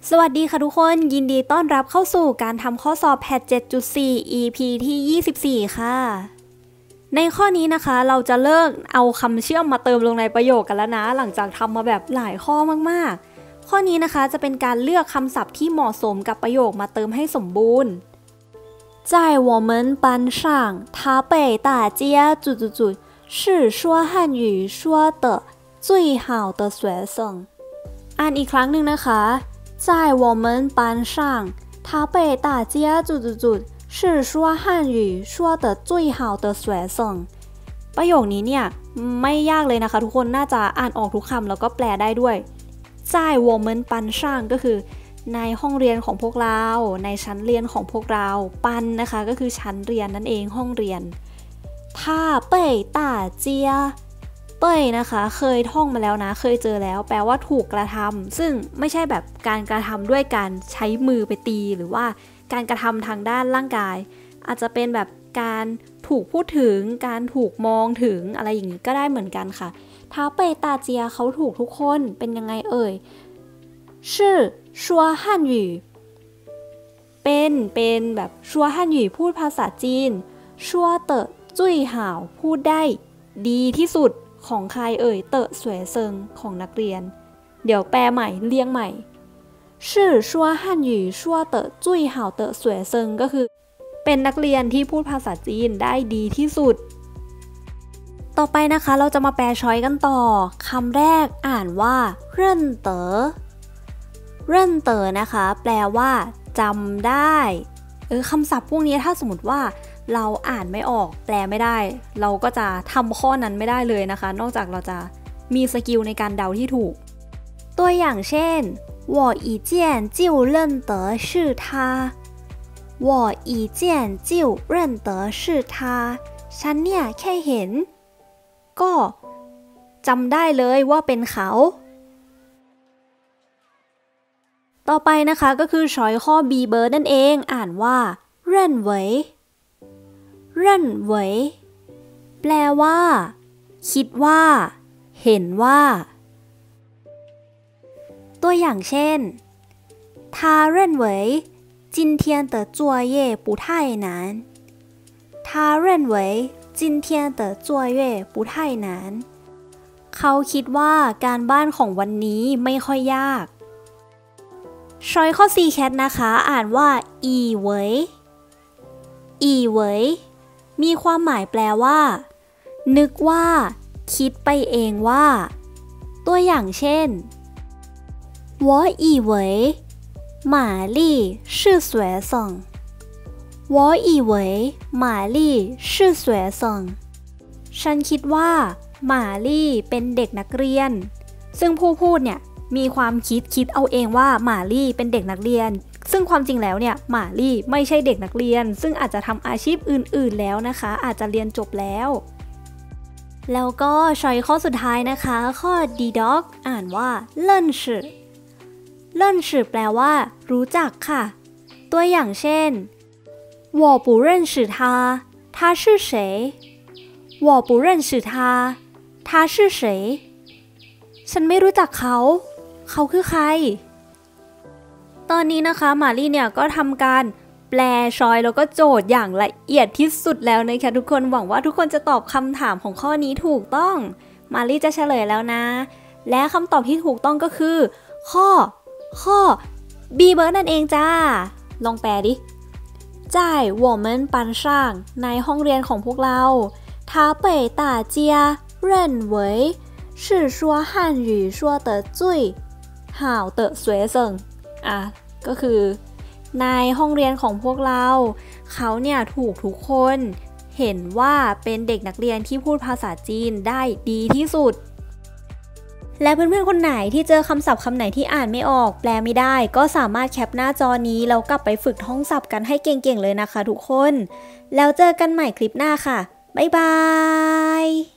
สวัสดีค่ะทุกคนยินดีต้อนรับเข้าสู่การทำข้อสอบแพท 7.4 EP ที่ 24 ค่ะในข้อนี้นะคะเราจะเลิกเอาคำเชื่อมมาเติมลงในประโยคกันแล้วนะหลังจากทำมาแบบหลายข้อมากๆข้อนี้นะคะจะเป็นการเลือกคำศัพท์ที่เหมาะสมกับประโยคมาเติมให้สมบูรณ์在我们班上他被大家是说汉语说的最好的学生อ่านอีกครั้งหนึ่งนะคะ在我们班上他被大家是说汉语说的最好的学生ประโยคนี้เนี่ยไม่ยากเลยนะคะทุกคนน่าจะอ่านออกทุกคำแล้วก็แปลได้ด้วย在我们班上ก็คือในห้องเรียนของพวกเราในชั้นเรียนของพวกเราปันนะคะก็คือชั้นเรียนนั่นเองห้องเรียน他被大家เป้ยนะคะเคยท่องมาแล้วนะเคยเจอแล้วแปลว่าถูกกระทำซึ่งไม่ใช่แบบการกระทำด้วยการใช้มือไปตีหรือว่าการกระทำทางด้านร่างกายอาจจะเป็นแบบการถูกพูดถึงการถูกมองถึงอะไรอย่างนี้ก็ได้เหมือนกันค่ะท้าเป้ยตาเจียเขาถูกทุกคนเป็นยังไงเอ่ยชื่อชัวฮั่นหยู่เป็นแบบชัวฮั่นหยู่พูดภาษาจีนชัวเต๋อจุ้ยห่าวพูดได้ดีที่สุดของใครเอ่ยเต๋อสวยเซิงของนักเรียนเดี๋ยวแปลใหม่เรียงใหม่ชื่อชัวฮั่นหยู่ชัวเต๋อจุ้ยห่าวเต๋อสวยเซิงก็คือเป็นนักเรียนที่พูดภาษาจีนได้ดีที่สุดต่อไปนะคะเราจะมาแปลช้อยกันต่อคำแรกอ่านว่าเร่นเต๋อเร่นเต๋อนะคะแปลว่าจำได้คำศัพท์พวกนี้ถ้าสมมติว่าเราอ่านไม่ออกแปลไม่ได้เราก็จะทำข้อนั้นไม่ได้เลยนะคะนอกจากเราจะมีสกิลในการเดาที่ถูกตัวอย่างเช่น我一见就认得是他我一见就认得是他ฉันเนี่ยแค่เห็นก็จำได้เลยว่าเป็นเขาต่อไปนะคะก็คือช้อยข้อ B เบิร์ดนั่นเองอ่านว่าเร่นเหวยเร่นเหวยแปลว่าคิดว่าเห็นว่าตัวอย่างเช่น他认为今天的作业不太难他认为今天的作业不太难เขาคิดว่าการบ้านของวันนี้ไม่ค่อยยากช้อยข้อ C แคทนะคะอ่านว่าอีเหวยอีเหวยมีความหมายแปลว่านึกว่าคิดไปเองว่าตัวอย่างเช่น我以为玛丽是学生我以为玛丽是学生ฉันคิดว่าหมาลี่เป็นเด็กนักเรียนซึ่งผู้พูดเนี่ยมีความคิดเอาเองว่าหมาลี่เป็นเด็กนักเรียนซึ่งความจริงแล้วเนี่ยหมาลี่ไม่ใช่เด็กนักเรียนซึ่งอาจจะทำอาชีพอื่นๆแล้วนะคะอาจจะเรียนจบแล้วแล้วก็ช้อยข้อสุดท้ายนะคะข้อ D dog อ่านว่าเลิ่นชื่อเลิ่นชื่อแปลว่ารู้จักค่ะตัวอย่างเช่น我不认识他他是谁我不认识他他是谁ฉันไม่รู้จักเขาคือใครตอนนี้นะคะมาลี่เนี่ยก็ทำการแปลช้อยแล้วก็โจทย์อย่างละเอียดที่สุดแล้วนะคะทุกคนหวังว่าทุกคนจะตอบคำถามของข้อนี้ถูกต้องมาลี่จะเฉลยแล้วนะและคำตอบที่ถูกต้องก็คือข้อ B เบิร์ดนั่นเองจ้าลองแปลดิ在我们班上ในห้องเรียนของพวกเรา他被大家认为是说汉语说的最好的学生ก็คือในห้องเรียนของพวกเราเขาเนี่ยถูกทุกคนเห็นว่าเป็นเด็กนักเรียนที่พูดภาษาจีนได้ดีที่สุดและเพื่อนๆคนไหนที่เจอคำศัพท์คำไหนที่อ่านไม่ออกแปลไม่ได้ก็สามารถแคปหน้าจอนี้แล้วกลับไปฝึกท่องศัพท์กันให้เก่งๆเลยนะคะทุกคนแล้วเจอกันใหม่คลิปหน้าค่ะบ๊ายบาย